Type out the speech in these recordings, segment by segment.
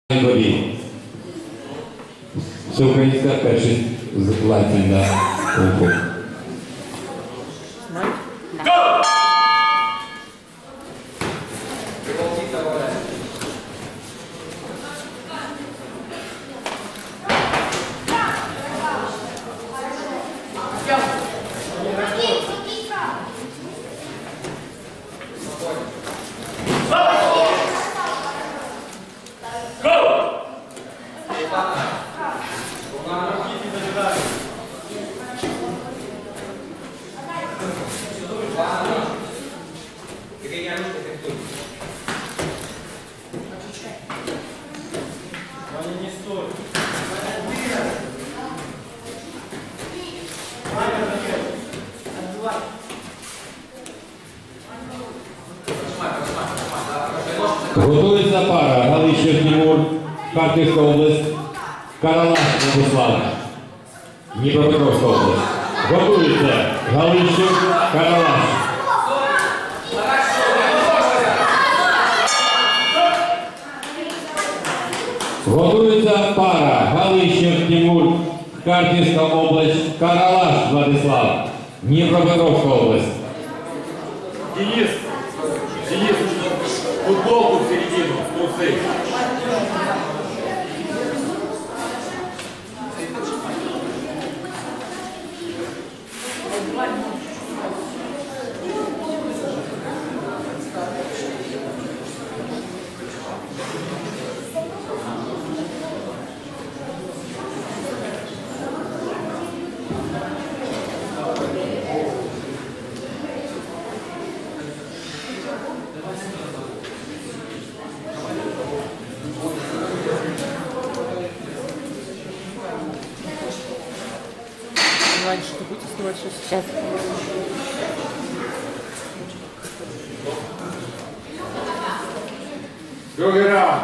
Всеукраїнська першість з Лайценда Кунг-фу. Готується пара Галищев Тимур, Харківська область, Каралаш Владислав, Дніпропетровська область. Готується Галищев, Каралаш. Готується пара Галищев Тимур, Харківська область, Каралаш Владислав, Дніпропетровська область. Денис, футболку в середину, трусы. Что будете снимать сейчас? Другий раунд.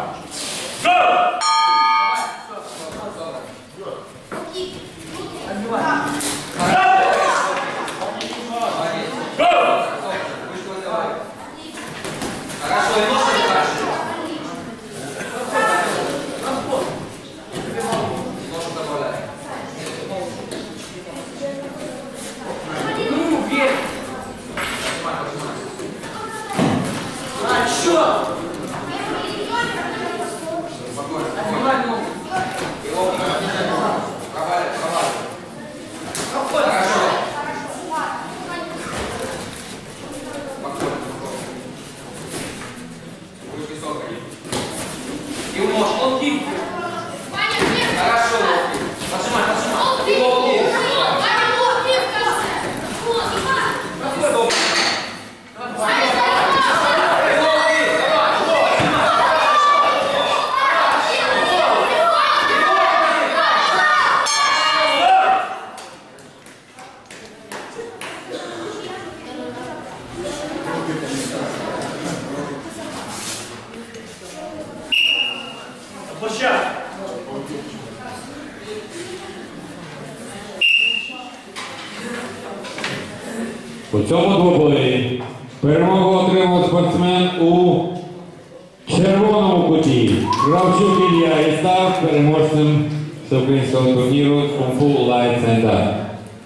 У цьому двобої перемогу отримав спортсмен у червоному куті. Кравчук Ілля і став переможцем всеукраїнського турніру Кунг-фу Санда.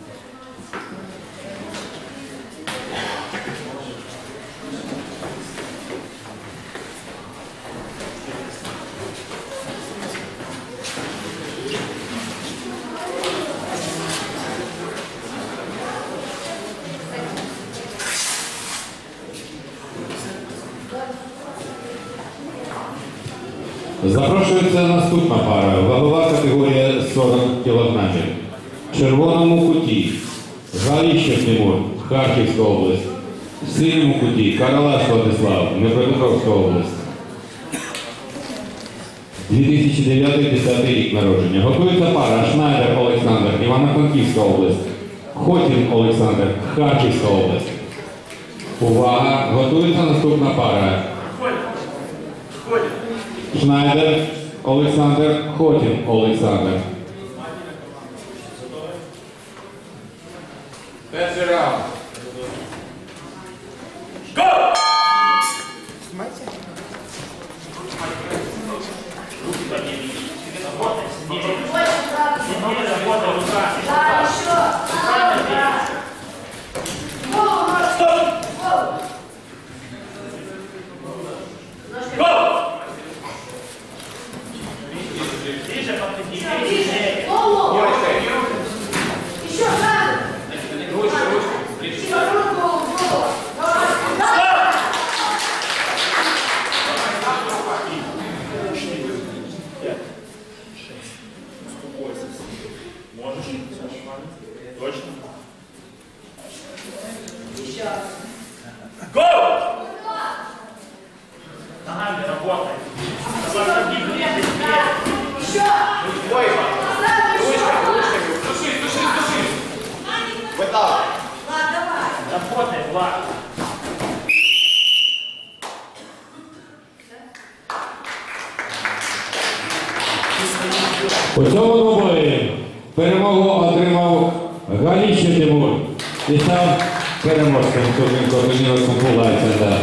Запрошується наступна пара. Вагова категорія 40 кг. В червоному куті Галищев Тимур, Харківська область. В синьому куті Каралаш Владислав, Дніпропетровська область. 2009-2010 рік народження. Готується пара Шнайдер Олександр, Івано-Франківська область. Хотін Олександр, Харківська область. Увага! Готується наступна пара. Шнайдер Олександр, Хотін Олександр. Перший раунд. Снимайте. У цьому бої перемогу отримав Галіщев Тимур і став переможцем турніру Кунг-фу SANDA.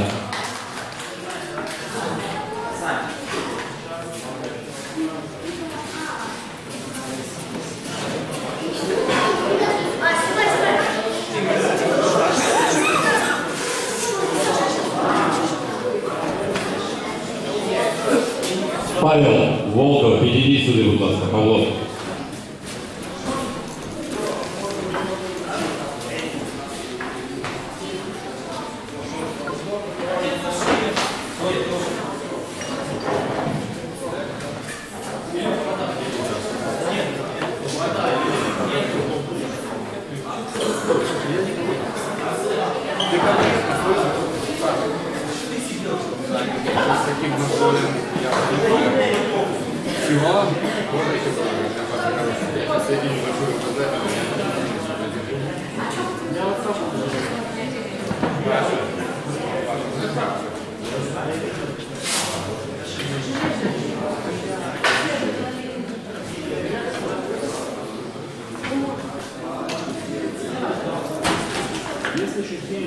Павел Волков, підійдіть сюди, будь ласка, Павло.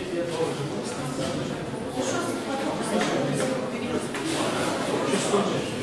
Чуть